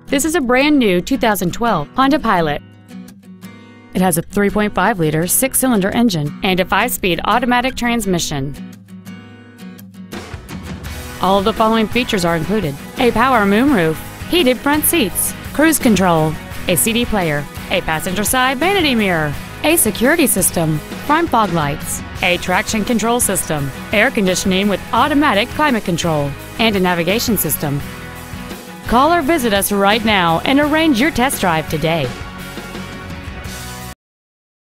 This is a brand new 2012 Honda Pilot. It has a 3.5-liter six-cylinder engine and a 5-speed automatic transmission. All of the following features are included: a power moonroof, heated front seats, cruise control, a CD player, a passenger side vanity mirror, a security system, front fog lights, a traction control system, air conditioning with automatic climate control, and a navigation system. Call or visit us right now and arrange your test drive today.